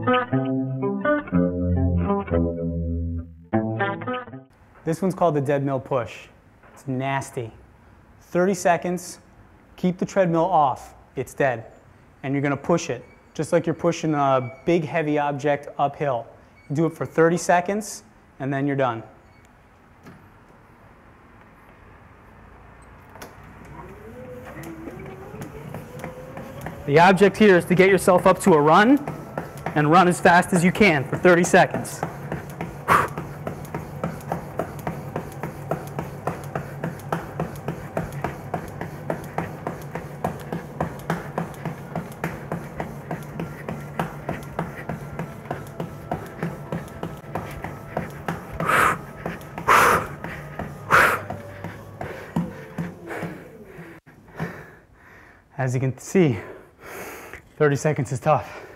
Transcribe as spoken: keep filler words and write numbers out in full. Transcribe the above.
This one's called the Deadmill Push. It's nasty. thirty seconds, keep the treadmill off, it's dead. And you're gonna push it, just like you're pushing a big heavy object uphill. Do it for thirty seconds, and then you're done. The object here is to get yourself up to a run, and run as fast as you can for thirty seconds. As you can see, thirty seconds is tough.